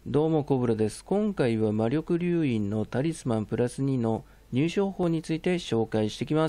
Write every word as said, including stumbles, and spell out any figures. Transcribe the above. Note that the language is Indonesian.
どうもコブラです。今回は魔力流院のタリスマンプラスにの入手方法について紹介していきます。